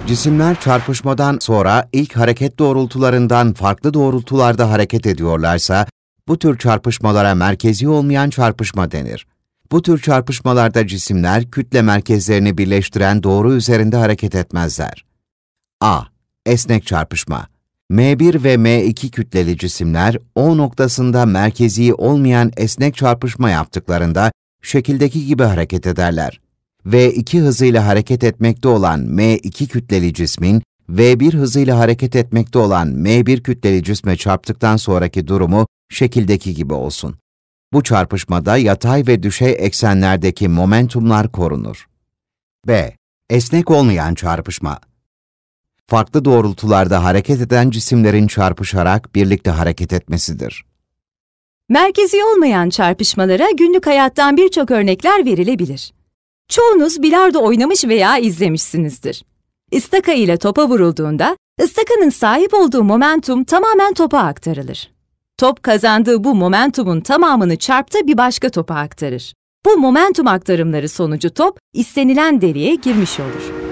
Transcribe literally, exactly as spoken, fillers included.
Cisimler çarpışmadan sonra ilk hareket doğrultularından farklı doğrultularda hareket ediyorlarsa, bu tür çarpışmalara merkezi olmayan çarpışma denir. Bu tür çarpışmalarda cisimler kütle merkezlerini birleştiren doğru üzerinde hareket etmezler. A. Esnek çarpışma. M bir ve M iki kütleli cisimler O noktasında merkezi olmayan esnek çarpışma yaptıklarında şekildeki gibi hareket ederler. V iki hızıyla hareket etmekte olan M iki kütleli cismin V bir hızıyla hareket etmekte olan M bir kütleli cisme çarptıktan sonraki durumu şekildeki gibi olsun. Bu çarpışmada yatay ve düşey eksenlerdeki momentumlar korunur. B. Esnek olmayan çarpışma. Farklı doğrultularda hareket eden cisimlerin çarpışarak birlikte hareket etmesidir. Merkezi olmayan çarpışmalara günlük hayattan birçok örnekler verilebilir. Çoğunuz bilardo oynamış veya izlemişsinizdir. İstaka ile topa vurulduğunda, ıstakanın sahip olduğu momentum tamamen topa aktarılır. Top kazandığı bu momentumun tamamını çarptığı bir başka topa aktarır. Bu momentum aktarımları sonucu top istenilen deliğe girmiş olur.